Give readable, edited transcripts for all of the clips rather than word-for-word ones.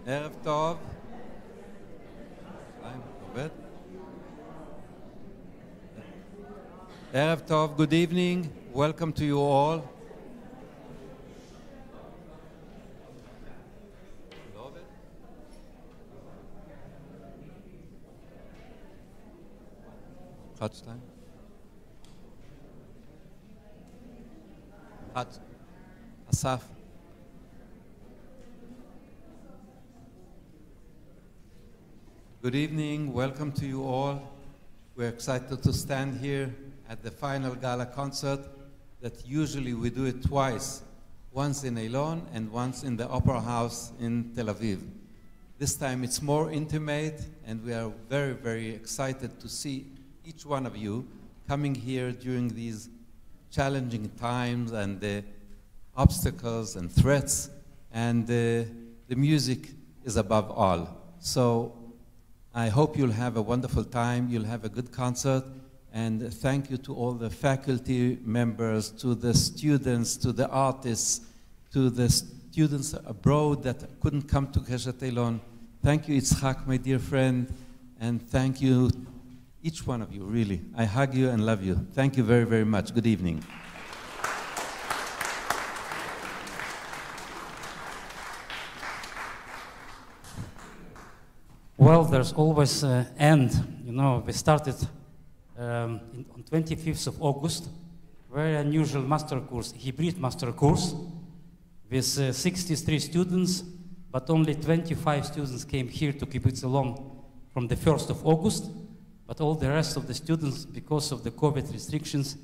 ערב טוב. עובד? ערב טוב, good evening. Welcome to you all. לא עובד? אחד, שתיים. אחד. אסף. Good evening, welcome to you all. We're excited to stand here at the final gala concert that usually we do it twice, once in Eilon and once in the Opera House in Tel Aviv. This time it's more intimate and we are very, very excited to see each one of you coming here during these challenging times and the obstacles and threats, and the music is above all. So I hope you'll have a wonderful time, you'll have a good concert, and thank you to all the faculty members, to the students, to the artists, to the students abroad that couldn't come to Keshet Eilon. Thank you, Yitzhak, my dear friend, and thank you, each one of you, really. I hug you and love you. Thank you very, very much. Good evening. Well, there's always an end. You know, we started on 25th of August, very unusual master course, hybrid master course, with 63 students, but only 25 students came here to Kibbutz Eilon from the 1st of August, but all the rest of the students, because of the COVID restrictions,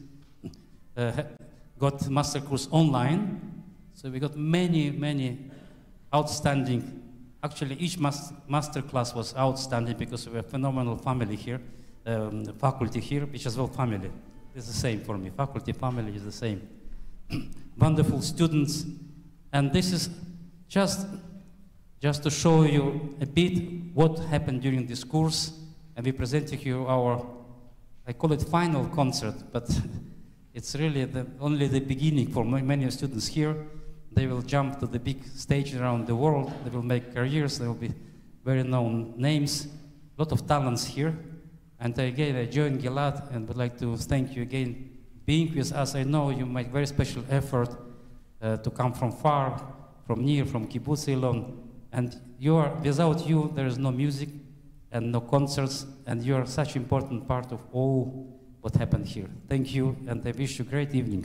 got master course online. So we got many, many outstanding. Actually, each master class was outstanding because we have a phenomenal family here, faculty here, which is well family. It's the same for me. Faculty, family is the same. Wonderful students. And this is just to show you a bit what happened during this course. And we present to you our, I call it final concert, but it's really only the beginning for many students here. They will jump to the big stage around the world. They will make careers. There will be very known names. A lot of talents here. And again, I joined Gilad and would like to thank you again being with us. I know you make very special effort to come from far, from near, from Kibbutz Eilon. And without you, there is no music and no concerts. And you are such an important part of all what happened here. Thank you, and I wish you a great evening.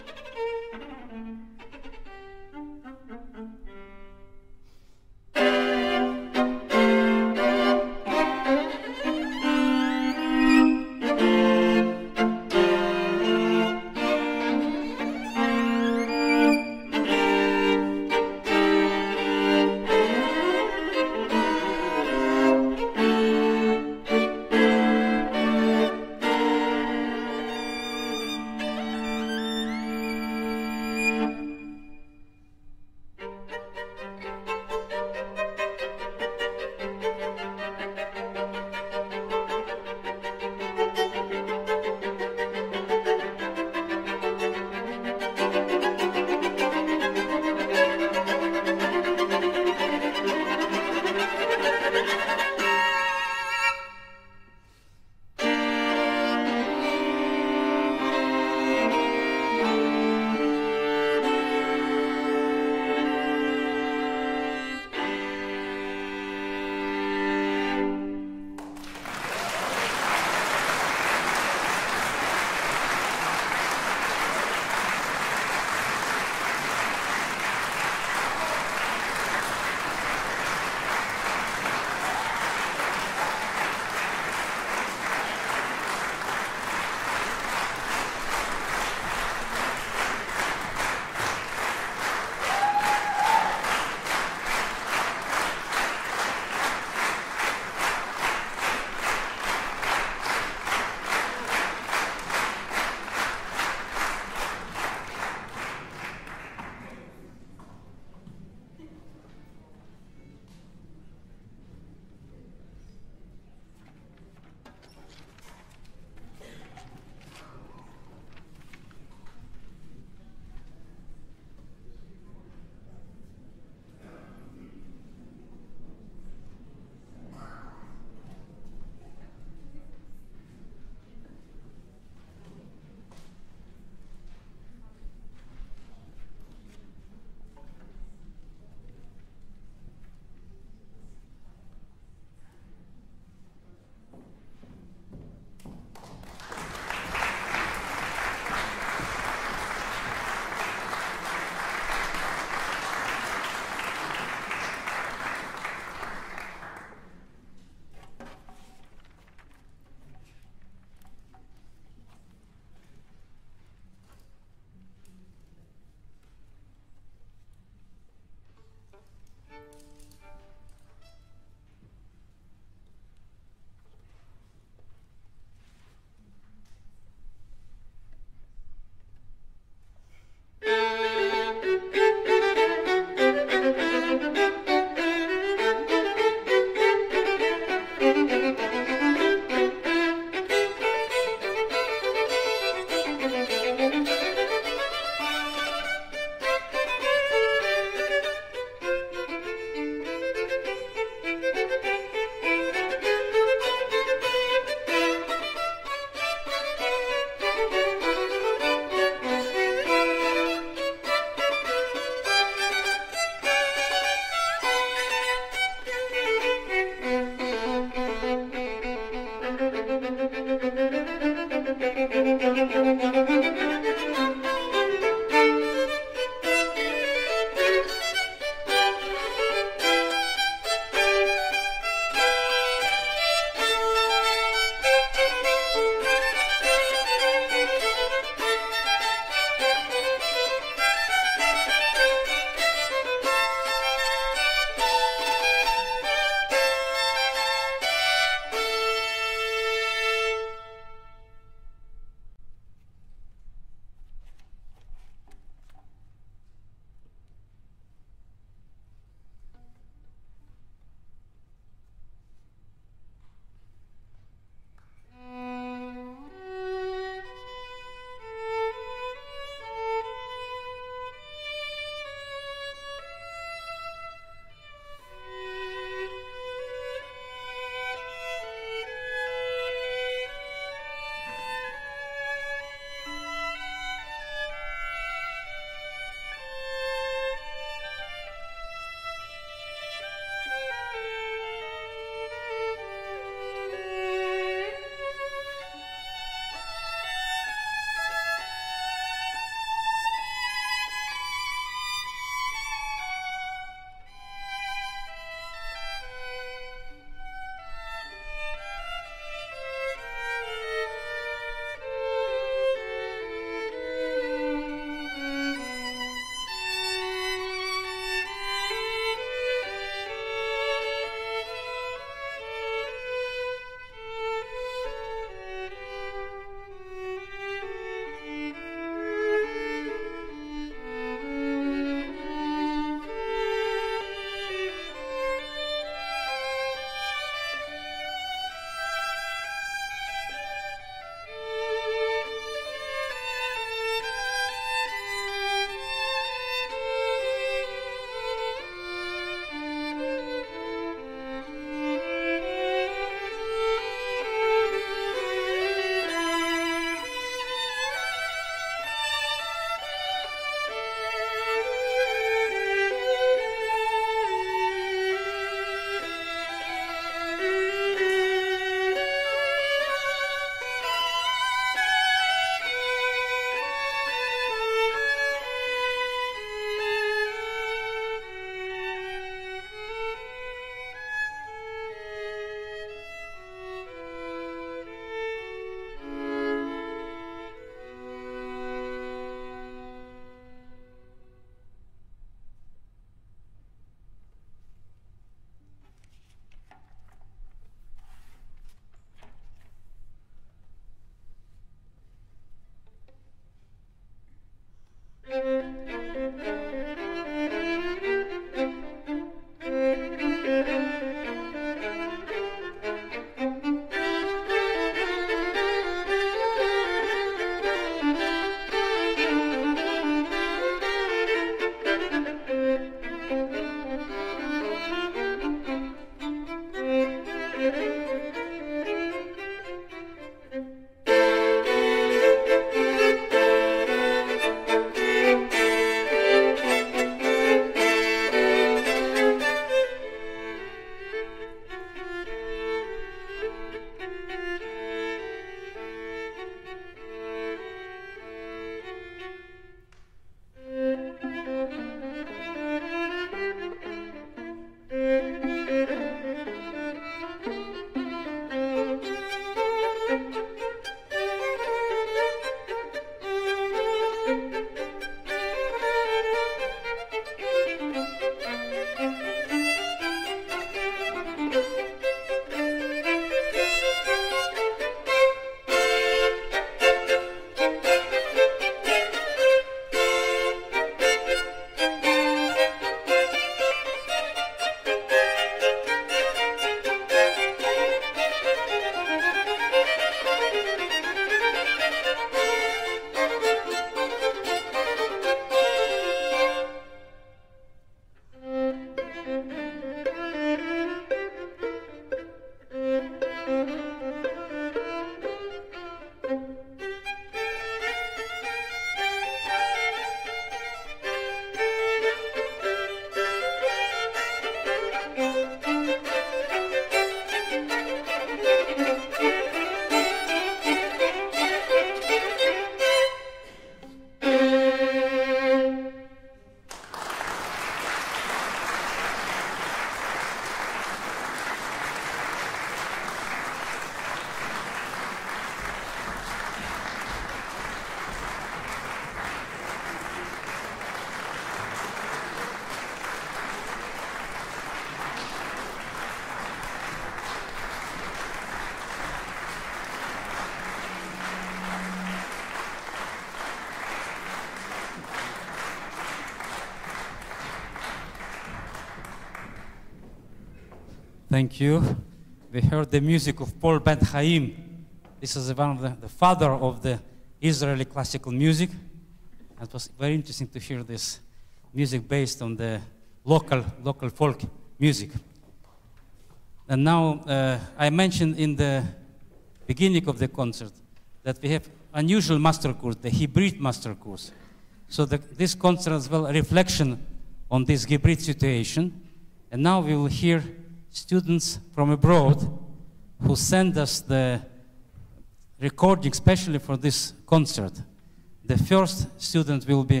Thank you. We heard the music of Paul Ben Chaim. This is one of the father of the Israeli classical music. It was very interesting to hear this music based on the local folk music. And now, I mentioned in the beginning of the concert that we have unusual master course, the hybrid master course. So this concert is well a reflection on this hybrid situation. And now we will hear students from abroad who send us the recording especially for this concert. The first student will be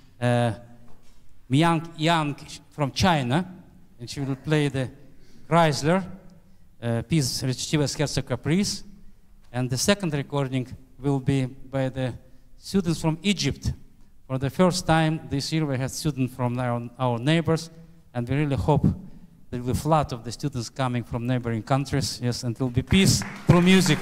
Miang Yang from China, and she will play the Chrysler piece Rechtivas Herza Caprice. And the second recording will be by the students from Egypt. For the first time this year, we had students from our neighbors, and we really hope there will be a flood of the students coming from neighboring countries. Yes, and it will be peace through music.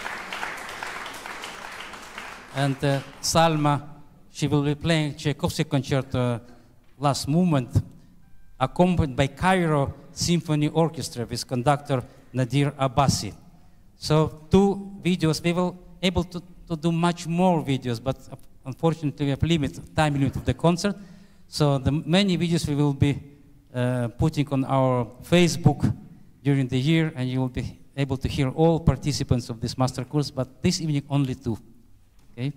And Salma, she will be playing Tchaikovsky concerto last movement, accompanied by Cairo Symphony Orchestra with conductor Nadir Abbasi. So 2 videos, we will able to do much more videos, but unfortunately we have time limit of the concert. So the many videos we will be putting on our Facebook during the year, and you will be able to hear all participants of this master course, but this evening only 2. Okay?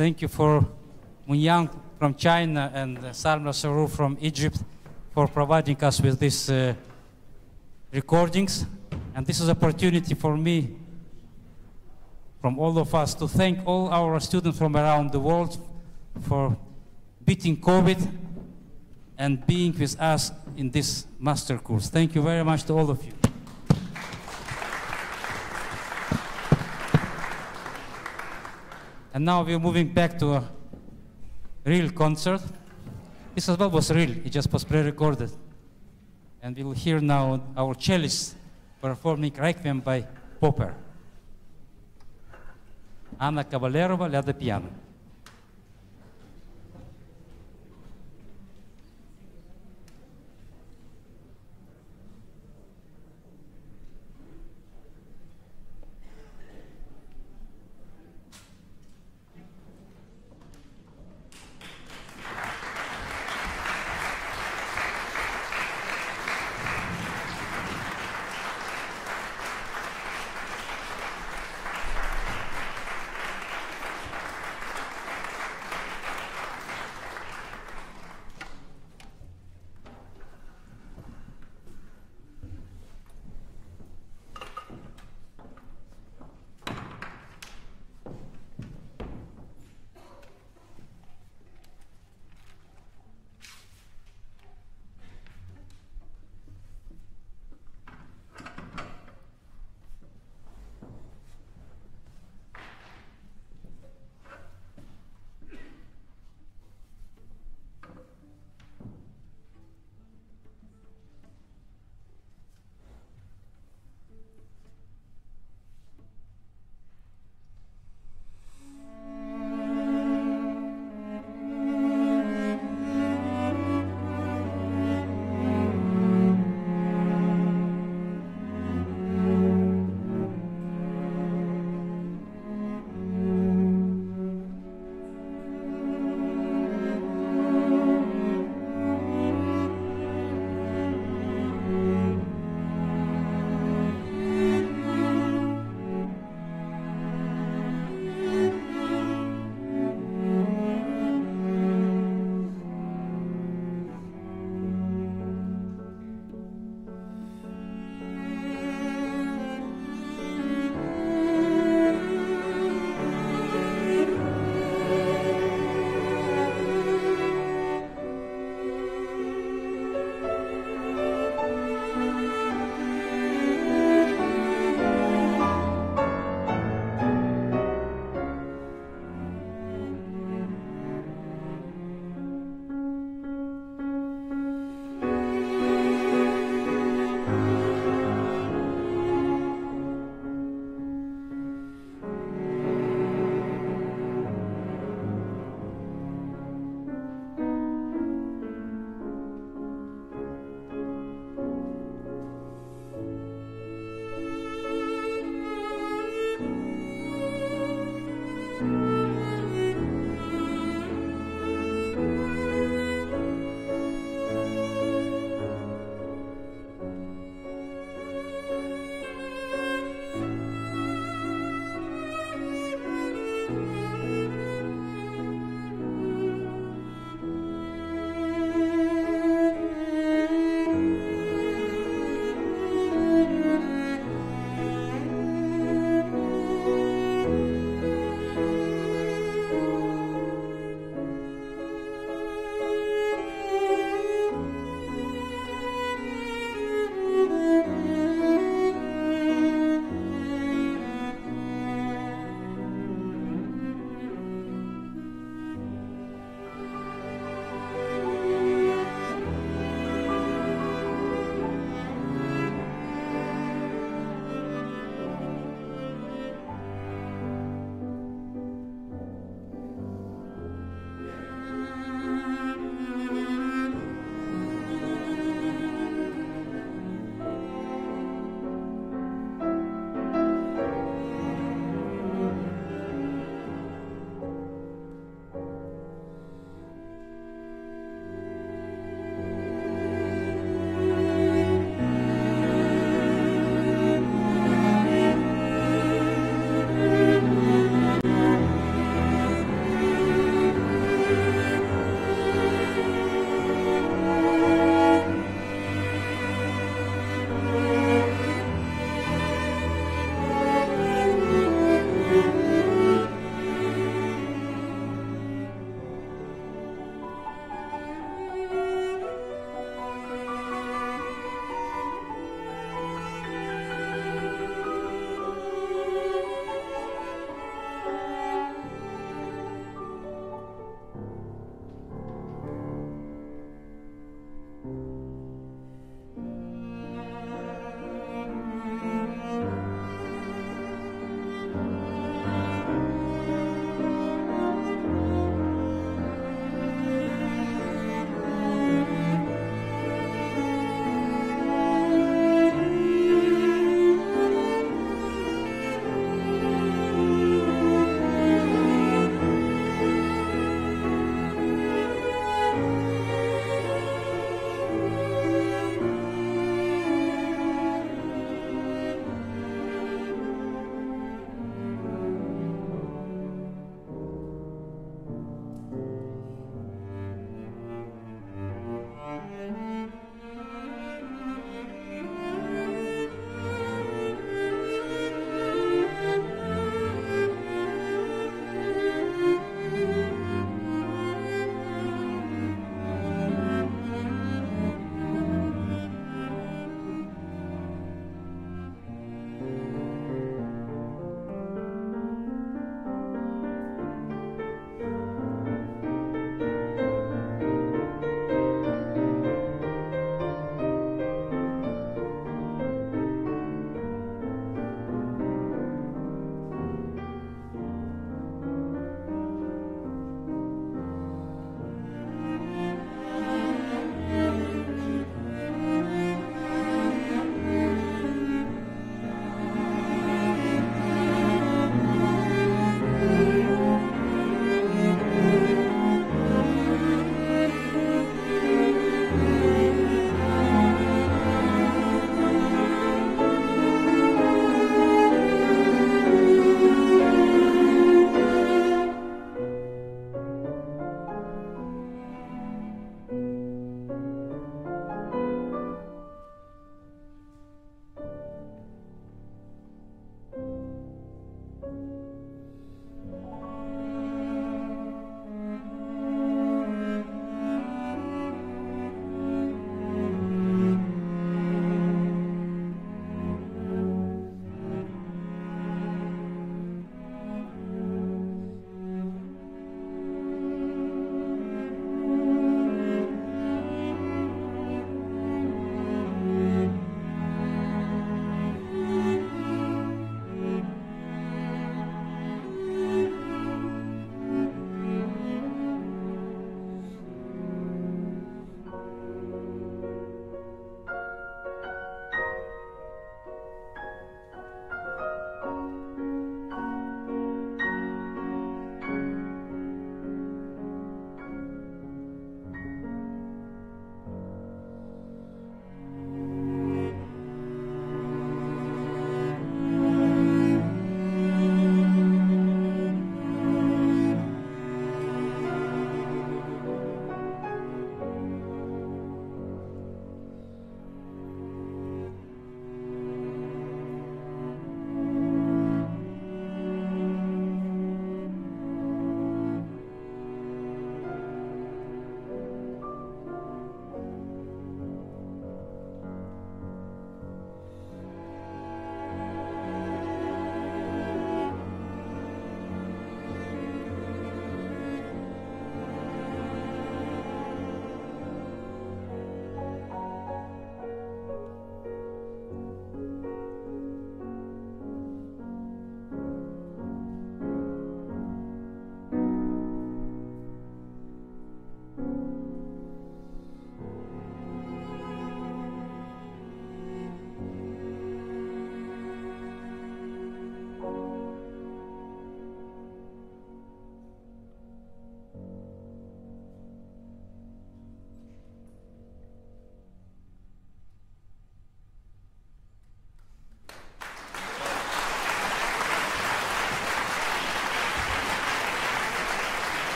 Thank you for Munyang from China and Salma Saru from Egypt for providing us with these recordings. And this is an opportunity for me, from all of us, to thank all our students from around the world for beating COVID and being with us in this master course. Thank you very much to all of you. And now we're moving back to a real concert. This as well was real, it just was pre-recorded. And we will hear now our cellist performing Requiem by Popper. Anna Cavalerova, Lada piano.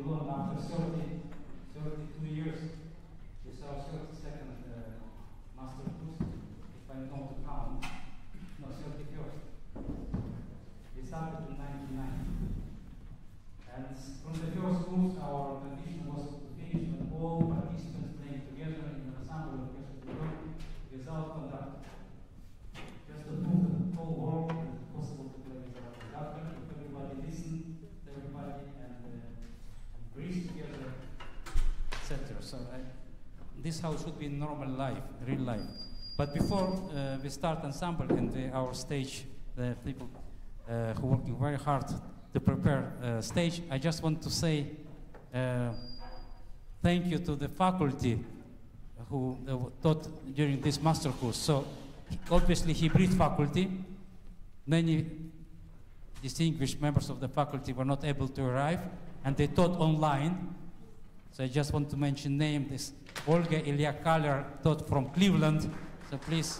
Elon after 32 years. It's our 32nd master course, if I'm going to count. No, 31st. We started in 99. And from the first course, our condition was to finish with all participants playing together in an ensemble orchestra without conductor. Just to prove to the whole world that it's possible to play without conductor, if everybody listened to everybody and breathe together, etc. So this how it should be in normal life, real life. But before we start ensemble and our stage, the people who are working very hard to prepare stage, I just want to say thank you to the faculty who taught during this master course. So obviously Hebrew faculty, many distinguished members of the faculty were not able to arrive and they taught online. So I just want to mention name this Olga Ilya Kaller taught from Cleveland. So please.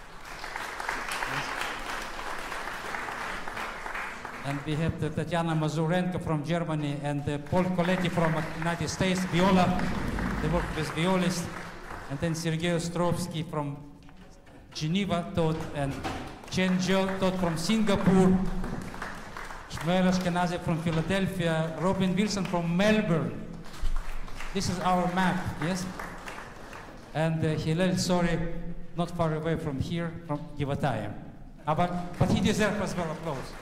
And we have Tatiana Mazurenko from Germany and Paul Coletti from the United States, viola. They work with violists. And then Sergei Ostrovsky from Geneva taught, and Chen Zhou taught from Singapore, Shmuel Ashkenazi from Philadelphia, Robin Wilson from Melbourne. This is our map, yes? And Hillel Sori, not far away from here, from Givatayim. But he deserves as well applause.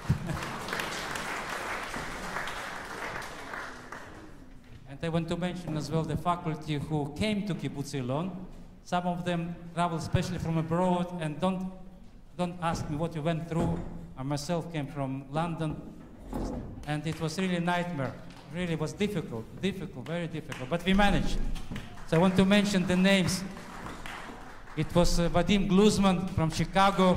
And I want to mention as well the faculty who came to Kibbutz Ilon. Some of them traveled especially from abroad, and don't ask me what you went through. I myself came from London, and it was really a nightmare. Really was difficult, very difficult, but we managed. So I want to mention the names. It was Vadim Gluzman from Chicago,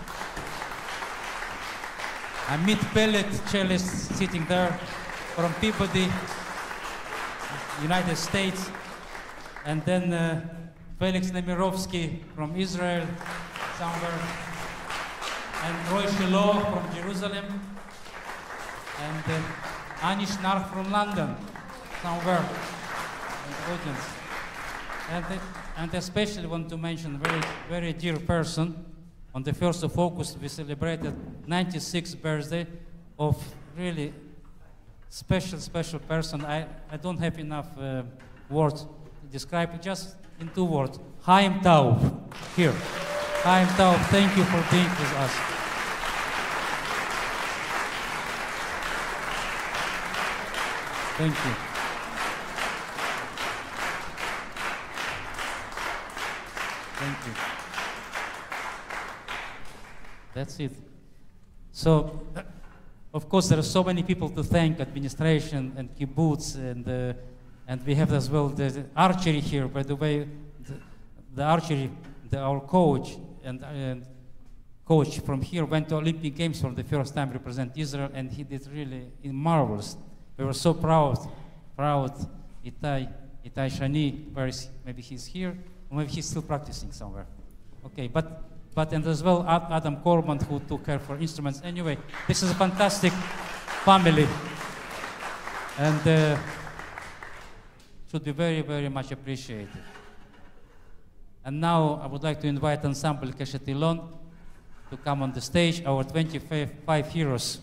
Amit Pellet, cellist, sitting there, from Peabody, United States, and then Felix Nemirovsky from Israel, somewhere, and Roy Shiloh from Jerusalem, and Anish Nark from London, somewhere in the audience. And especially want to mention very, very dear person. On the 1st of August, we celebrated 96th birthday of really special person. I don't have enough words to describe it, just in 2 words. Chaim Taub, here. Chaim Taub, thank you for being with us. Thank you. Thank you. That's it. So, of course, there are so many people to thank, administration and kibbutz, and we have as well the archery here. By the way, the archery, our coach and coach from here went to Olympic Games for the first time, represent Israel, and he did really marvelous. We were so proud. Itai Shani, maybe he's here, or maybe he's still practicing somewhere. Okay, but and as well Adam Korman, who took care for instruments. Anyway, this is a fantastic family, and should be very, very much appreciated. And now I would like to invite Ensemble Keshet Ilon to come on the stage, our 25 heroes.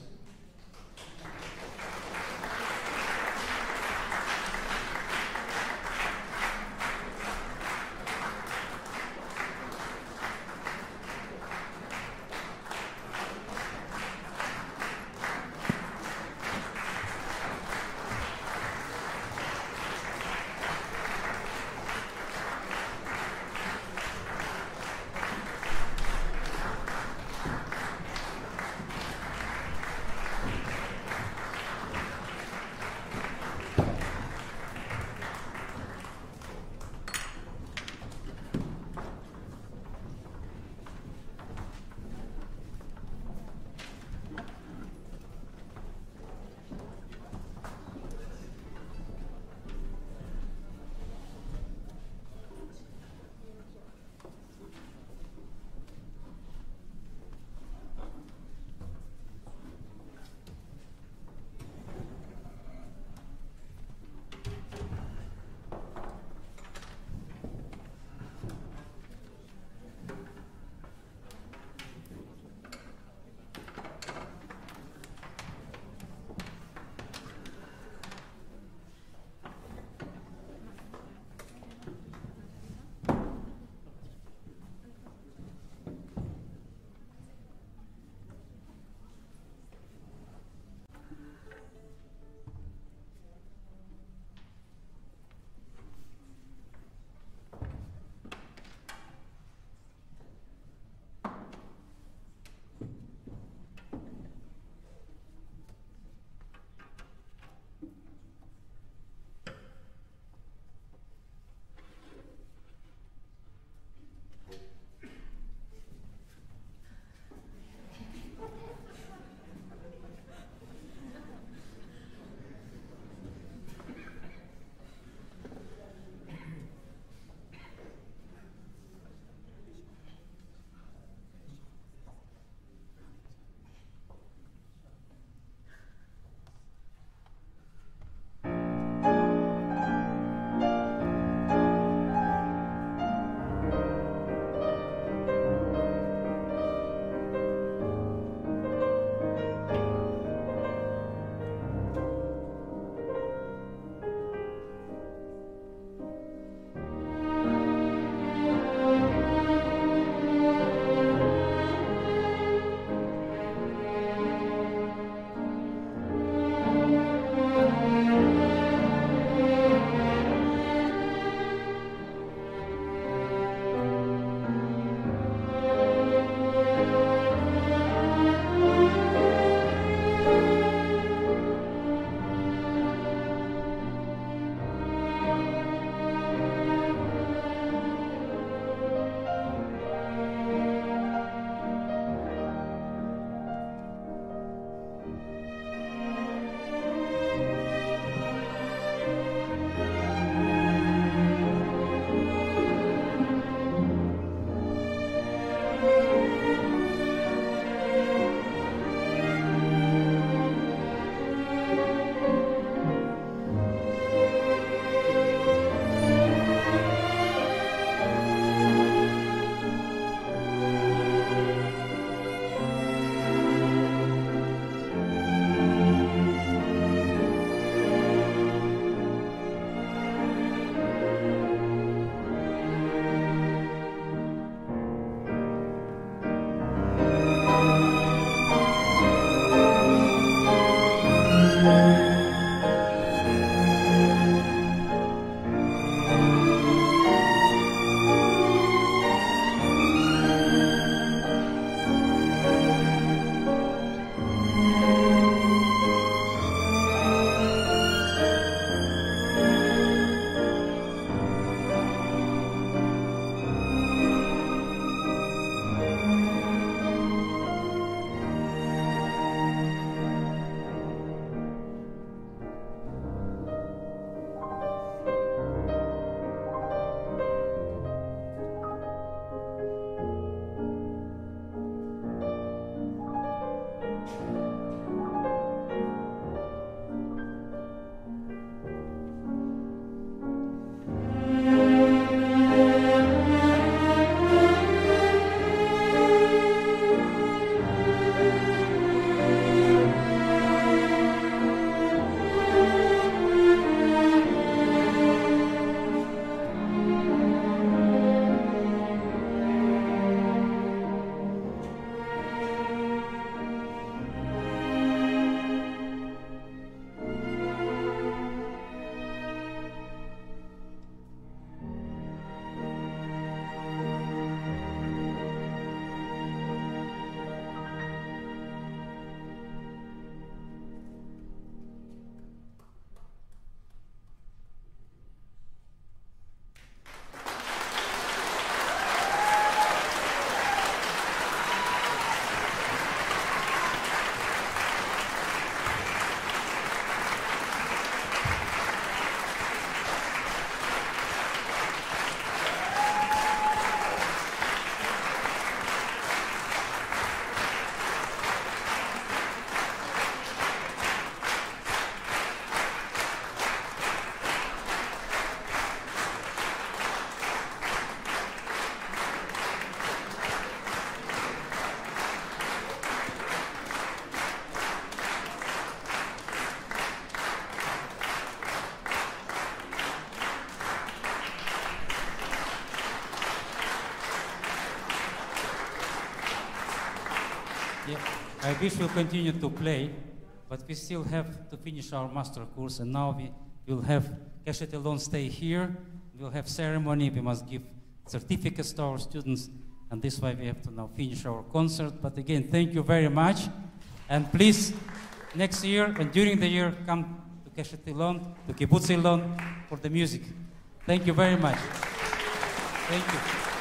Yeah, I wish we'll continue to play, but we still have to finish our master course, and now we will have Keshet Elon stay here. We'll have ceremony. We must give certificates to our students, and this way we have to now finish our concert. But again, thank you very much, and please, next year and during the year, come to Keshet Elon, to Kibbutz Elon for the music. Thank you very much. Thank you.